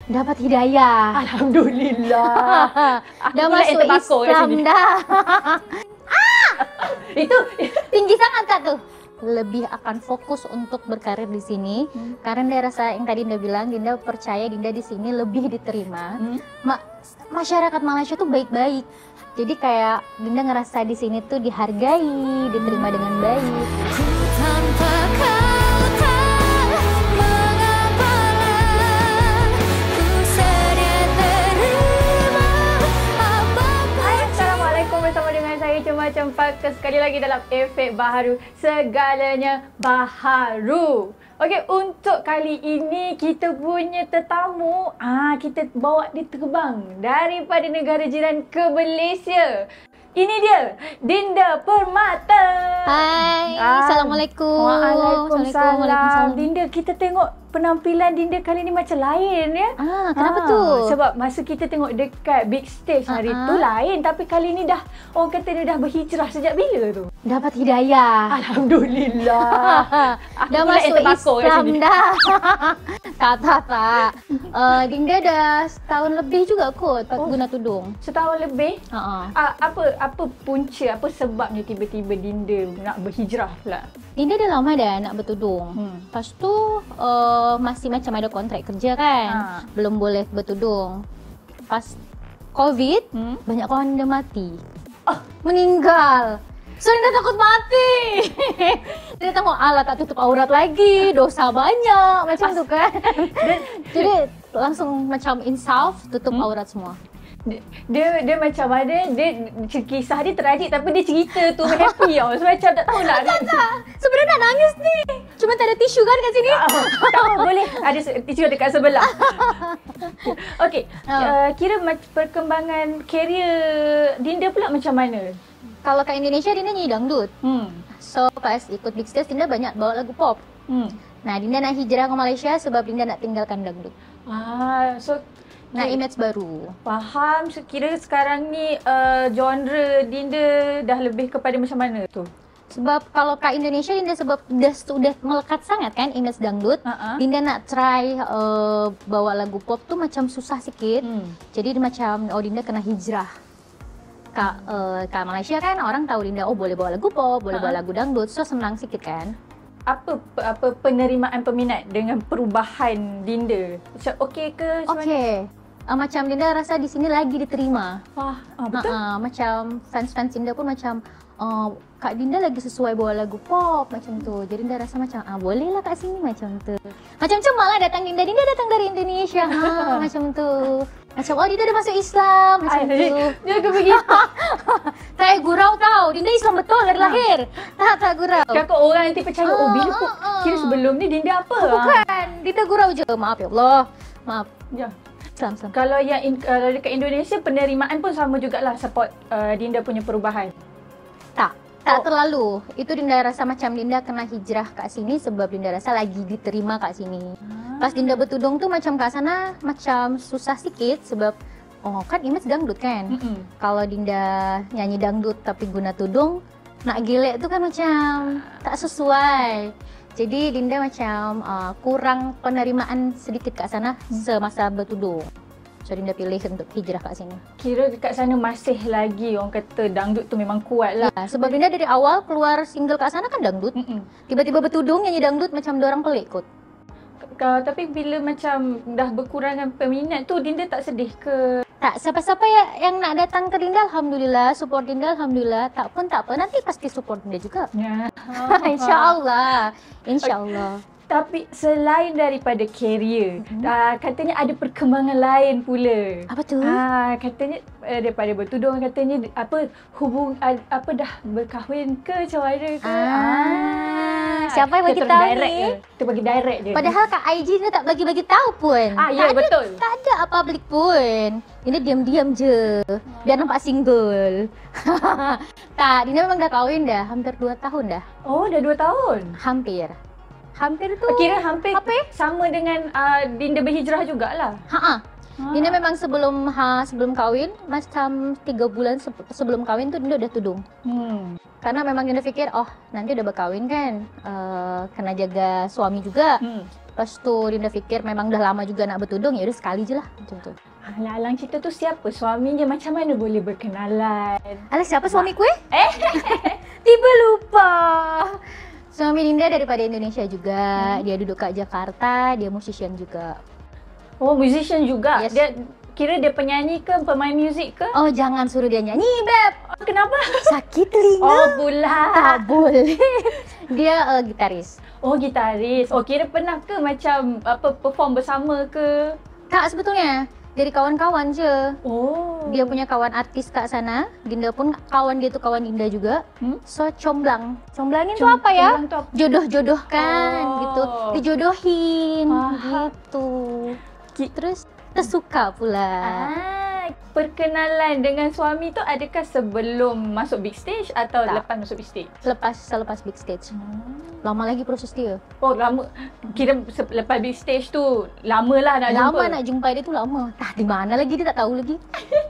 Dapat hidayah. Alhamdulillah. Dah masuk Islam dah. Itu Tinggi sangat Kak tuh. Lebih akan fokus untuk berkarir di sini karena dia rasa yang tadi Dinda bilang, Dinda percaya Dinda di sini lebih diterima. Masyarakat Malaysia tuh baik-baik. Jadi kayak Dinda ngerasa di sini tuh dihargai, diterima dengan baik. Tanpa kau tak mengapalah, ku sedia terima apapun. Assalamualaikum, bersama dengan saya Cuma Cempak sekali lagi dalam Efek Baharu, segalanya baharu. Okey, untuk kali ini kita punya tetamu, kita bawa dia terbang daripada negara jiran ke Malaysia. Ini dia, Dinda Permata. Hai, Assalamualaikum. Waalaikumsalam. Dinda, kita tengok penampilan Dinda kali ni macam lain ya. Kenapa tu? Sebab masa kita tengok dekat big stage hari tu lain, tapi kali ni dah orang kata dia dah berhijrah sejak bila tu? Dapat hidayah. Alhamdulillah. Dah masuk Islam dah. Tak. Dinda dah setahun lebih juga kot guna tudung. Setahun lebih? Apa punca, apa sebabnya tiba-tiba Dinda nak berhijrah pula? Dinda dah lama dah nak bertudung. Lepas tu masih macam ada kontrak kerja kan. Belum boleh bertudung. Pas COVID, banyak kawan Dinda mati. Meninggal. So Dinda takut mati. Dinda tengok, alah tak tutup aurat lagi, dosa banyak macam tu kan. Jadi langsung macam insaf, tutup aurat semua. Dia macam ada, dia kisah dia tragik tapi dia cerita tu happy tau. So macam tak tahu nak sebenarnya nak nangis ni. Cuma tak ada tisu kan kat sini. Tak apa, boleh. Ada tisu dekat sebelah. Okey, kira perkembangan karier Dinda pula macam mana? Kalau kat Indonesia, Dinda nyanyi dangdut. So pas ikut Big Stage, Dinda banyak bawa lagu pop. Nah, Dinda nak hijrah ke Malaysia sebab Dinda nak tinggalkan dangdut. So nak image baru. Faham. Kira sekarang ni genre Dinda dah lebih kepada macam mana tu? Sebab kalau kat Indonesia, Dinda sebab sudah melekat sangat kan image dangdut. Dinda nak try bawa lagu pop tu macam susah sikit. Jadi dia macam Dinda kena hijrah. Kat Malaysia kan orang tahu Dinda boleh bawa lagu pop, boleh bawa lagu dangdut. So senang sikit kan. Apa penerimaan peminat dengan perubahan Dinda? Macam okey ke? Okey. Macam Dinda rasa di sini lagi diterima. Betul. Macam fans-fans Dinda pun macam Kak Dinda lagi sesuai bawa lagu pop macam tu. Jadi Dinda rasa macam boleh lah kat sini macam tu. Macam Cuma lah datang Dinda datang dari Indonesia. Macam tu. Macam Dinda dah masuk Islam macam tu. Dia ke begitu. Tak gurau tau. Dinda Islam betul dari lahir. Tak gurau. Kakak orang nanti percaya bila pun kira sebelum ni Dinda apa? Bukan. Dinda gurau je. Maaf ya Allah. Maaf. Ya. Islam. Kalau kalau dekat Indonesia penerimaan pun sama jugalah support Dinda punya perubahan. Tak terlalu. Itu Dinda rasa macam Dinda kena hijrah kat sini sebab Dinda rasa lagi diterima kat sini. Pas Dinda bertudung tu macam kat sana macam susah sikit sebab kan image dangdut kan. Kalau Dinda nyanyi dangdut tapi guna tudung, nak gelek tu kan macam tak sesuai. Jadi Dinda macam kurang penerimaan sedikit kat sana semasa bertudung. So Dinda pilih untuk hijrah kat sini. Kira dekat sana masih lagi orang kata dangdut tu memang kuat lah. Ya, sebab Dinda dari awal keluar single kat sana kan dangdut. Tiba-tiba bertudung nyanyi dangdut macam diorang pelik kot. Tapi bila macam dah berkurangan peminat tu, Dinda tak sedih ke? Tak, siapa-siapa yang nak datang ke Dinda, Alhamdulillah. Support Dinda, Alhamdulillah. Tak pun tak apa, nanti pasti support Dinda juga. Ya. InsyaAllah. InsyaAllah. Tapi selain daripada karier, katanya ada perkembangan lain pula. Apa tu? Katanya daripada bertudung, katanya dah berkahwin ke macam mana ke? Siapa yang bagi tahu ni? Kita bagi direct je. Padahal kat IG dia tak bagi-bagi tahu pun. Ya betul. Tak ada public pun. Dinda diam-diam je. Biar nampak single. Tak, Dinda memang dah kahwin dah. Hampir 2 tahun dah. Oh, dah 2 tahun? Hampir tu. Kira hampir sama dengan Dinda berhijrah jugalah. Dinda memang sebelum kahwin, macam 3 bulan sebelum kahwin tu Dinda udah tudung. Karena memang Dinda fikir, nanti udah berkahwin kan, kena jaga suami juga. Lepas tu Dinda fikir memang dah lama juga nak bertudung, ya udah sekali je lah macam tu. Alang cerita tu siapa suaminya, macam mana boleh berkenalan? Alah, siapa suami kue? Tiba lupa. Suami Dinda daripada Indonesia juga. Dia duduk kat Jakarta, dia musician juga. Oh, musician juga? Yes. Dia kira dia penyanyi ke, pemain muzik ke? Oh, jangan suruh dia nyanyi, Beb. Kenapa? Sakit telinga. Oh, pula. Tak boleh. Dia gitaris. Oh, gitaris. Oh, kira pernah ke macam perform bersama ke? Tak, sebetulnya dari kawan-kawan je. Oh. Dia punya kawan artis kat sana. Dinda pun kawan dia tu kawan Dinda juga. So comblang. Comblangin tu apa ya? Comblang tu apa? Jodoh-jodohkan Oh. gitu. Dijodohin Faham. gitu. Terus tersuka pula. Perkenalan dengan suami tu adakah sebelum masuk big stage atau Tak. lepas masuk big stage? Selepas big stage. Lama lagi proses dia. Oh, lama. Kira lepas big stage tu lama lah nak jumpa. Lama nak jumpa dia tu lama. Di mana lagi dia tak tahu lagi.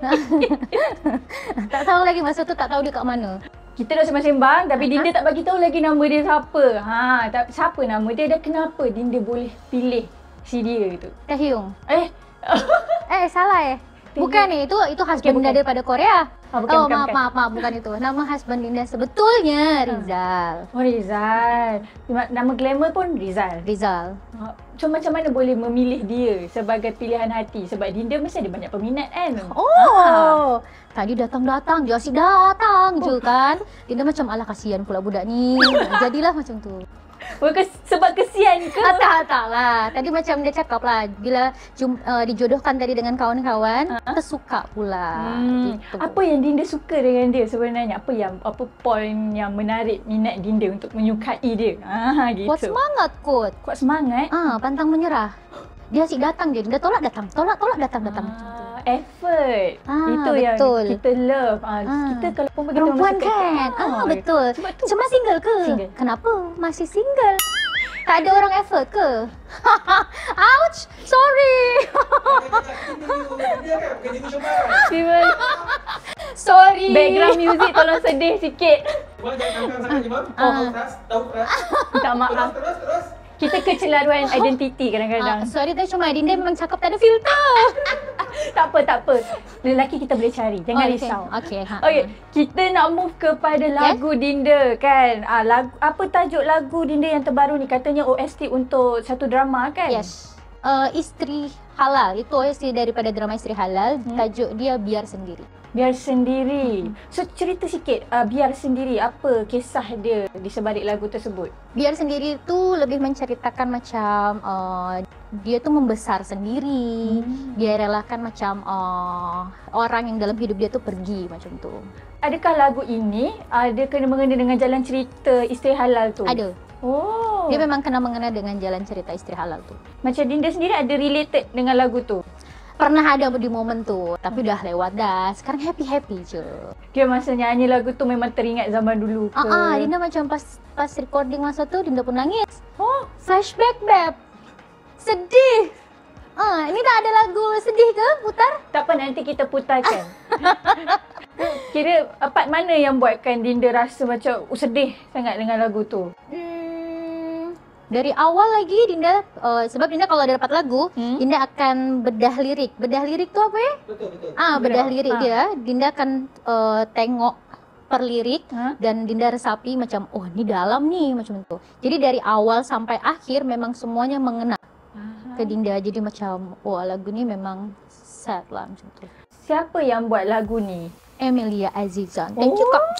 Tak tahu lagi masa tu, tak tahu dia kat mana. Kita dah sembang-sembang tapi Dinda tak bagi tahu lagi nama dia siapa. Siapa nama dia dan kenapa Dinda boleh pilih si dia gitu? Taehyung. Eh, Salah Bukan itu husband Dinda bukan. daripada Korea. bukan. Maaf, bukan itu. Nama husband Dinda sebetulnya Rizal. Oh, Rizal. Nama glamour pun Rizal. Rizal. So macam mana boleh memilih dia sebagai pilihan hati? Sebab Dinda mesti ada banyak peminat kan? Oh, tadi datang je, asyik datang je kan. Dinda macam alah kasihan pula budak ni. Jadilah macam tu. Bukan sebab kesian ke? Tak lah. Tadi macam dia cakap lah, bila dijodohkan tadi dengan kawan-kawan, tersuka pula. Gitu. Apa yang Dinda suka dengan dia sebenarnya? Apa poin yang menarik minat Dinda untuk menyukai dia? Gitu. Kuat semangat kot. Kuat semangat? Pantang menyerah. Dia asyik datang je. Dinda tolak datang. Tolak datang. Macam tu. Effort. Itu betul. yang kita love. Kita kalau Perempuan kan? Betul. Sebab tu. Cuma single ke? Single. Kenapa? Masih single. Tak ada orang effort ke? Ouch! Sorry! Sorry! Background music tolong sedih sikit. Minta maaf. Kita kecelaruan identiti kadang-kadang. Sorry, tapi cuma Dinda memang cakap tak ada filter. Tak apa. Lelaki kita boleh cari. Jangan risau. Okay. Okay, kita nak move kepada lagu Dinda kan. Apa tajuk lagu Dinda yang terbaru ni? Katanya OST untuk satu drama kan? Yes. Isteri Halal. Itu OST daripada drama Isteri Halal. Tajuk dia Biar Sendiri. Biar Sendiri. So cerita sikit Biar Sendiri, apa kisah dia di sebalik lagu tersebut? Biar Sendiri tu lebih menceritakan macam dia tu membesar sendiri. Dia relakan macam orang yang dalam hidup dia tu pergi macam tu. Adakah lagu ini ada kena-mengena dengan jalan cerita Isteri Halal tu? Ada. Oh. Dia memang kena mengena dengan jalan cerita Isteri Halal tu. Macam Dinda sendiri ada related dengan lagu tu? Pernah ada di momen tu, tapi dah lewat dah. Sekarang happy-happy je. Dia masa nyanyi lagu tu memang teringat zaman dulu ke? Dinda macam pas recording masa tu, Dinda pun nangis. Oh, Flashback, Beb. Sedih. Ini tak ada lagu sedih ke? Putar? tak apa, nanti kita putarkan. Kira part mana yang buatkan Dinda rasa macam sedih sangat dengan lagu tu? Dari awal lagi Dinda, sebab Dinda kalau ada dapat lagu, Dinda akan bedah lirik. Bedah lirik tu apa ya? Betul. Bedah lirik dia, Dinda akan tengok per lirik dan Dinda resapi macam, oh ni dalam ni, macam tu. Jadi dari awal sampai akhir memang semuanya mengena ke Dinda. Jadi macam, oh lagu ni memang sad lah macam tu. Siapa yang buat lagu ni? Emilia Azizan. Thank you Kak.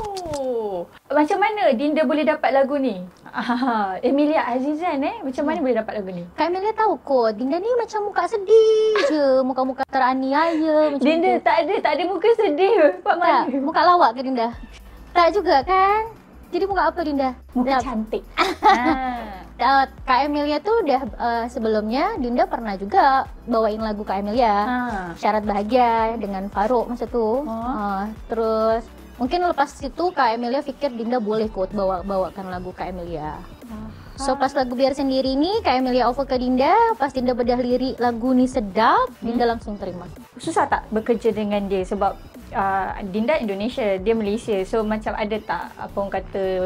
Macam mana Dinda boleh dapat lagu ni? Emilia Azizan macam mana boleh dapat lagu ni? Kak Emilia tahu kot, Dinda ni macam muka sedih je, muka-muka teraniaya macam Dinda tu. tak ada muka sedih. Pak mana? Tak, muka lawak ke Dinda? Tak juga kan? Jadi muka apa Dinda? Muka Dah. cantik. Kak Emilia tu dah sebelumnya Dinda pernah juga bawain lagu Kak Emilia. Syarat Bahagia dengan Farouk masa tu. Terus mungkin lepas itu Kak Emilia fikir Dinda boleh kot bawakan lagu Kak Emilia. So pas lagu Biar Sendiri ni Kak Emilia offer ke Dinda, pas Dinda bedah lirik lagu ni sedap, Dinda langsung terima. Susah tak bekerja dengan dia sebab Dinda Indonesia, dia Malaysia. So macam ada tak apa orang kata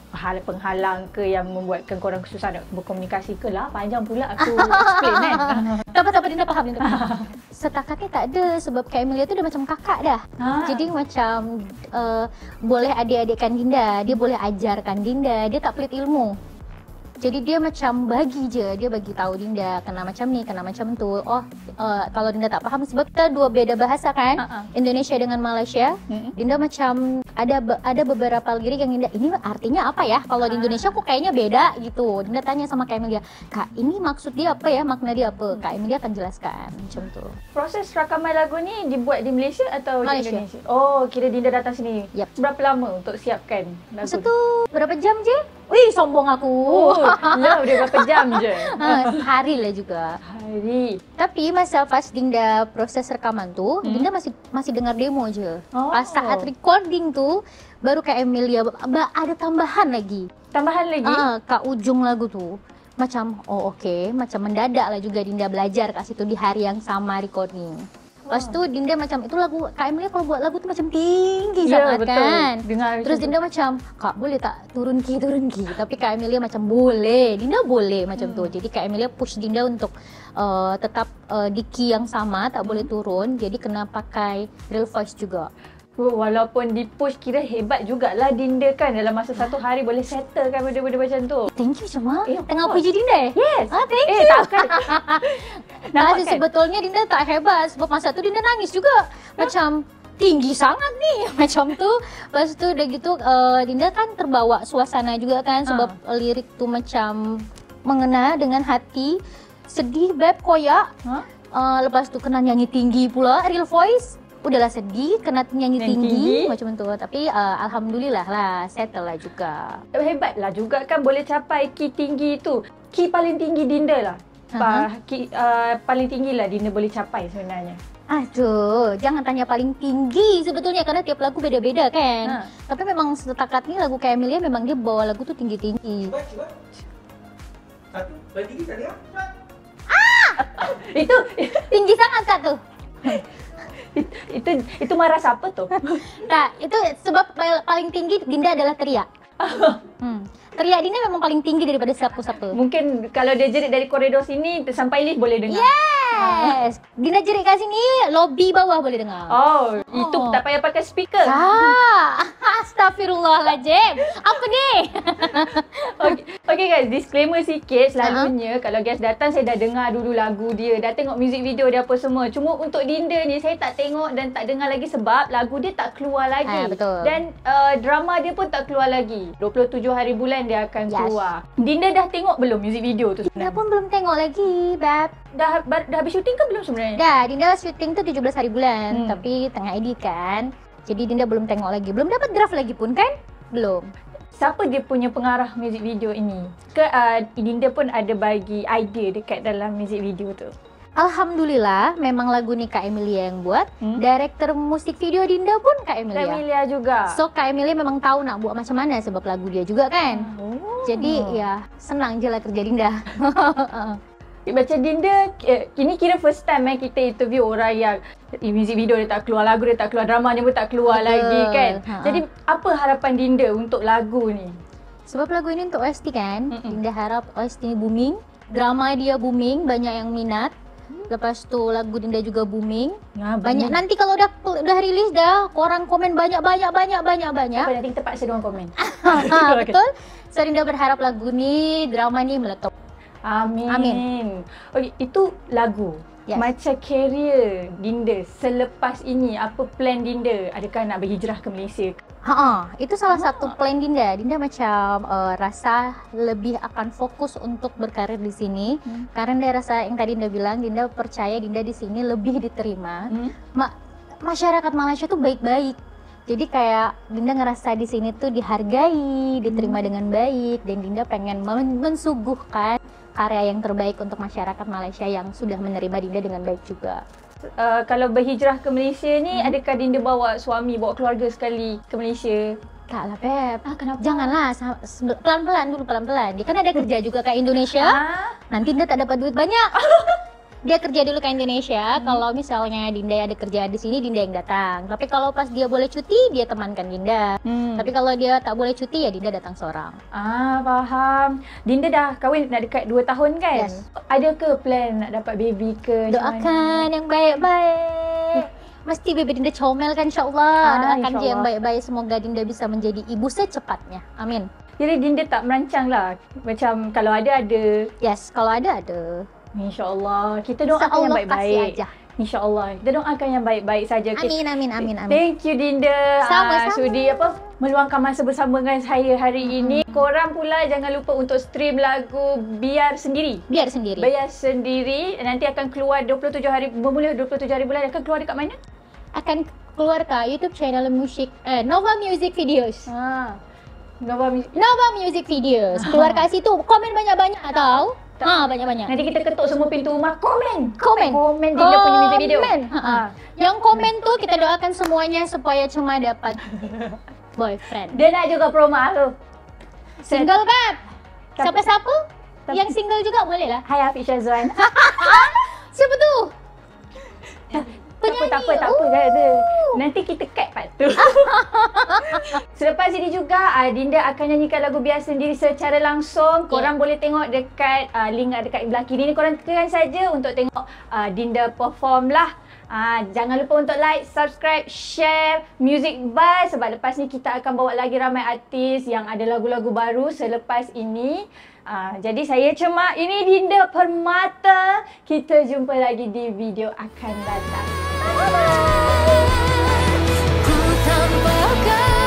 penghalang ke yang membuatkan korang susah nak berkomunikasi ke lah? Panjang pula aku explain kan. Tak apa, Dinda faham, Dinda faham. Setakat ni tak ada sebab Kak Emilia tu dah macam kakak dah. Jadi macam boleh adik-adikkan Dinda, dia boleh ajarkan Dinda, dia tak pelit ilmu. Jadi dia macam bagi je, dia bagi tahu Dinda kena macam ni, kena macam tu. Kalau Dinda tak faham sebab kita dua beda bahasa kan, Indonesia dengan Malaysia. Dinda macam ada beberapa lirik yang Dinda, ini artinya apa ya? Kalau di Indonesia kok kayaknya beda gitu. Dinda tanya sama Kak Emilia, Kak ini maksud dia apa ya? Makna dia apa? Kak Emilia akan jelaskan macam tu. Proses rakaman lagu ni dibuat di Malaysia atau Malaysia. di Indonesia? Oh, kira Dinda datang sini. Yep. Berapa lama untuk siapkan lagu? Masa tu berapa jam je? Wih, sombong aku. Lah, dia berapa jam je? Sehari lah juga. Hari. Tapi masa pas Dinda proses rekaman tu, Dinda masih dengar demo je. Pas saat recording tu, baru Kak Emilia ada tambahan lagi. Tambahan lagi? Kat ujung lagu tu. Macam, okey. Macam mendadak lah juga Dinda belajar kat situ di hari yang sama recording. Lepas tu Dinda macam, itu lagu Kak Emilia kalau buat lagu tu macam tinggi sangat betul. kan. Terus Dinda macam, Kak boleh tak turun key. Tapi Kak Emilia macam boleh, Dinda boleh macam tu. Jadi Kak Emilia push Dinda untuk tetap di key yang sama, tak boleh turun. Jadi kena pakai real voice juga. Walaupun di-push, kira hebat jugalah Dinda kan. Dalam masa satu hari boleh settlekan benda-benda macam tu. Thank you Cuma. Tengah puji Dinda Yes. Thank you. Takkan. Nampak kan? Sebetulnya Dinda tak hebat. Sebab masa tu Dinda nangis juga. Macam tinggi sangat ni. Macam tu. Lepas tu udah gitu Dinda kan terbawa suasana juga kan. Sebab lirik tu macam mengena dengan hati. Sedih beb, koyak. Lepas tu kena nyanyi tinggi pula, real voice. Udahlah sedih, kena nyanyi tinggi macam tu. Tapi alhamdulillah lah, settle lah juga. Hebat lah juga kan boleh capai key tinggi tu. Key paling tinggi Dinda lah. Paling tinggi lah Dinda boleh capai sebenarnya. Aduh, jangan tanya paling tinggi sebetulnya karena tiap lagu beda-beda kan. Tapi memang setakat ni lagu Kak Emilia memang dia bawa lagu tu tinggi-tinggi. Cuba. Satu, paling tinggi tak dengar? Itu tinggi sangat Kak tu. itu marah siapa tu? Tak, itu sebab paling tinggi Dinda adalah teriak. Teriak Dinda memang paling tinggi daripada siapa-siapa. Mungkin kalau dia jerit dari koridor sini sampai lift boleh dengar. Yes. Dinda jerit kat sini, lobby bawah boleh dengar. Itu tak payah pakai speaker. Astagfirullahaladzim. Apa ni? Okay guys, disclaimer sikit. Selalunya kalau guys datang saya dah dengar dulu lagu dia, dah tengok music video dia apa semua. Cuma untuk Dinda ni saya tak tengok dan tak dengar lagi sebab lagu dia tak keluar lagi. Betul. Dan drama dia pun tak keluar lagi. 27 hari bulan dia akan keluar. Dinda dah tengok belum music video tu sebenarnya? Dinda pun belum tengok lagi, Bab. Dah habis syuting ke belum sebenarnya? Dah, Dinda syuting tu 17 hari bulan. Tapi tengah edit kan. Jadi Dinda belum tengok lagi. Belum dapat draft lagi pun kan? Belum. Siapa dia punya pengarah music video ini? Dinda pun ada bagi idea dekat dalam music video tu? Alhamdulillah, memang lagu ni Kak Emilia yang buat. Director musik video Dinda pun Kak Emilia. Kak Emilia juga. So Kak Emilia memang tahu nak buat macam mana sebab lagu dia juga kan. Jadi ya senang je lah kerja Dinda. Macam Dinda, ini kira first time kita interview orang yang music video dia tak keluar, lagu dia tak keluar, dramanya pun tak keluar lagi kan. Jadi apa harapan Dinda untuk lagu ni? Sebab lagu ini untuk OST kan. Dinda harap OST ni booming, drama dia booming, banyak yang minat. Lepas tu lagu Dinda juga booming. Banyak nanti kalau dah rilis dah korang komen banyak. Nanti terpaksa diorang komen. Betul. So Dinda berharap lagu ni, drama ni meletup. Amin. Okay, itu lagu. Yes. Macam career Dinda selepas ini, apa plan Dinda? Adakah nak berhijrah ke Malaysia? Itu salah satu plan Dinda. Dinda macam rasa lebih akan fokus untuk berkarir di sini. Karena dia rasa yang tadi Dinda bilang, Dinda percaya Dinda di sini lebih diterima. Masyarakat Malaysia tuh baik-baik. Jadi kayak Dinda ngerasa di sini tuh dihargai, diterima dengan baik, dan Dinda pengen mensuguhkan karya yang terbaik untuk masyarakat Malaysia yang sudah menerima Dinda dengan baik juga. Kalau berhijrah ke Malaysia ni, adakah Dinda bawa suami, bawa keluarga sekali ke Malaysia? Tak lah Beb. Kenapa? Janganlah, pelan-pelan dulu, pelan-pelan. Dia kan ada kerja juga kat Indonesia. Nanti Dinda tak dapat duit banyak. dia kerja dulu ke Indonesia. Kalau misalnya Dinda ada kerja di sini, Dinda yang datang. Tapi kalau pas dia boleh cuti, dia temankan Dinda. Tapi kalau dia tak boleh cuti, ya Dinda datang seorang. Faham. Dinda dah kahwin nak dekat 2 tahun kan? Yes. Ada ke plan nak dapat baby ke? Macam mana? Doakan yang baik-baik. Mesti baby Dinda comel kan, insyaAllah. Doakan je yang baik-baik. Semoga Dinda bisa menjadi ibu secepatnya. Amin. Jadi Dinda tak merancang lah. Macam kalau ada. Yes, kalau ada. InsyaAllah. Kita doakan yang baik-baik. InsyaAllah. Kita doakan yang baik-baik saja. Amin, amin, amin, amin. Thank you Dinda. Sama-sama. Sudi meluangkan masa bersama dengan saya hari ini. Korang pula jangan lupa untuk stream lagu Biar Sendiri. Biar Sendiri. Biar Sendiri. Nanti akan keluar 27 hari, bermula 27 hari bulan. Akan keluar dekat mana? Akan keluar ke YouTube channel Nova Music Videos. Nova Music Videos. Keluar kat situ. Komen banyak-banyak tau. Banyak-banyak. Nanti kita ketuk semua pintu rumah. Komen Komen Dinda punya music video. Yang komen tu kita doakan semuanya supaya cuma dapat boyfriend. Dia nak juga promo aku. Single kan? Siapa-siapa? Yang single juga boleh lah. Hai Hafiz Syazwan. Siapa tu? Tak apa, kan ada. Nanti kita cut part tu. Selepas ini juga Dinda akan nyanyikan lagu Biar Sendiri secara langsung. Korang boleh tengok dekat link dekat belah kiri ni. Korang tekan saja untuk tengok Dinda perform lah. Jangan lupa untuk like, subscribe, share Music Buzz sebab lepas ni kita akan bawa lagi ramai artis yang ada lagu-lagu baru selepas ini. Jadi saya Cemak, ini Dinda Permata. Kita jumpa lagi di video akan datang. Ku tanpa